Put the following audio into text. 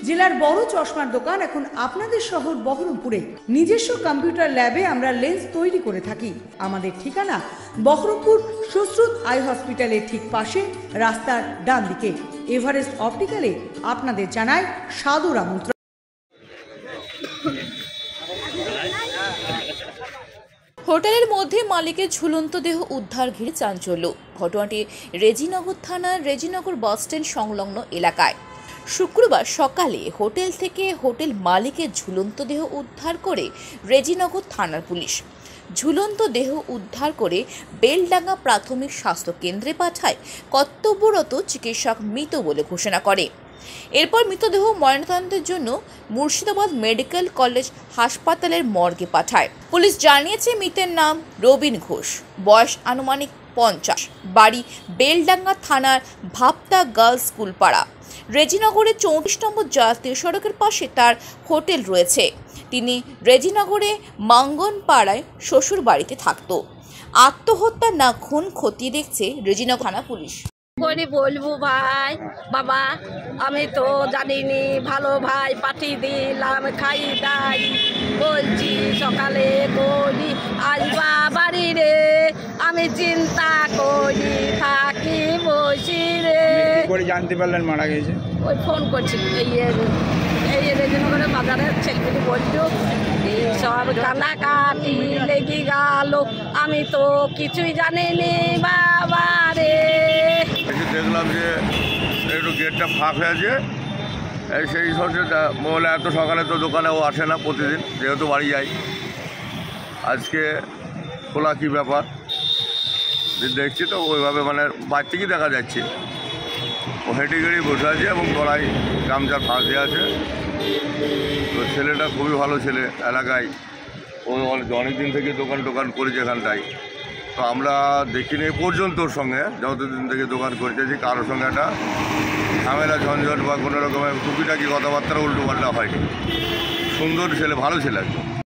জেলার বড় চশমার দোকান এখন আপনাদের শহর বহরমপুরে। নিজস্ব কম্পিউটার ল্যাবে আমরা লেন্স তৈরি করে থাকি। আমাদের ঠিকানা বহরমপুর সুশ্রুত আই হসপিটালের ঠিক পাশে, রাস্তার ডান দিকে। এভারেস্ট অপটিক্যালে আপনাদের জানাই সাদর আমন্ত্রণ। হোটেলের মধ্যে মালিকের ঝুলন্ত দেহ উদ্ধার ঘিরে চাঞ্চল্য। ঘটনাটি রেজিনগর থানার রেজিনগর বাসস্ট্যান্ড সংলগ্ন এলাকায়। শুক্রবার সকালে হোটেল থেকে হোটেল মালিকের ঝুলন্ত দেহ উদ্ধার করে রেজিনগর থানার পুলিশ। ঝুলন্ত দেহ উদ্ধার করে বেলডাঙ্গা প্রাথমিক স্বাস্থ্য কেন্দ্রে পাঠায়। কর্তব্যরত চিকিৎসক মৃত বলে ঘোষণা করে। এরপর মৃতদেহ ময়নাতদন্তের জন্য মুর্শিদাবাদ মেডিকেল কলেজ হাসপাতালের মর্গে পাঠায়। পুলিশ জানিয়েছে, মৃতের নাম রবিন ঘোষ, বয়স আনুমানিক 50, বাড়ি বেলডাঙ্গা থানার ভাপ্তা গার্লস স্কুল পাড়া। রেজিনগরে 34 নম্বর জাতীয় সড়কের পাশে তার হোটেল রয়েছে। তিনি রেজিনগরে মাঙ্গনপাড়ায় শ্বশুর বাড়িতে থাকত। আত্মহত্যা না খুন খতিয়ে দেখছে রেজিনগর থানা পুলিশ। বলবো ভাই বাবা, আমি তো জানিনি, ভালো ভাই পাঠিয়ে দিলাম খাই দাই, বলছি সকালে করি আসবা বাড়ি রে, আমি চিন্তা করি থাকি বসি রে। করে জানতে পারলেন মারা গেছে? ওই ফোন করছি এই রেজিনগরের বাজারের ছেলেগুলি বলছো সব কান্নাকাটি লেগে গেল, আমি তো কিছুই জানিনি বাবা রে। দেখলাম যে একটু গেটটা ফাঁক হয়ে আছে, সেই সঙ্গে মহিলা এত সকালে তো দোকানে ও আসে না প্রতিদিন, যেহেতু বাড়ি যাই। আজকে খোলা কী ব্যাপার দেখছি তো ওইভাবে, মানে বাচ্চাকেই দেখা যাচ্ছে ও হেঁটে গেড়ে বসে আছে এবং গলায় গামছার ফাঁস দিয়ে আছে। তো ছেলেটা খুবই ভালো ছেলে, এলাকায় ও অনেক দিন থেকে দোকান করেছে এখানটায়। তো আমরা দেখিনি পর্যন্ত ওর সঙ্গে, যতদিন থেকে দোকান করেছে, যে কারোর সঙ্গে একটা ঝামেলা ঝঞ্ঝট বা কোনো রকমের টুকিটাকি কথাবার্তা উল্টো পাল্টা হয়নি। সুন্দর ছেলে, ভালো ছেলে একদম।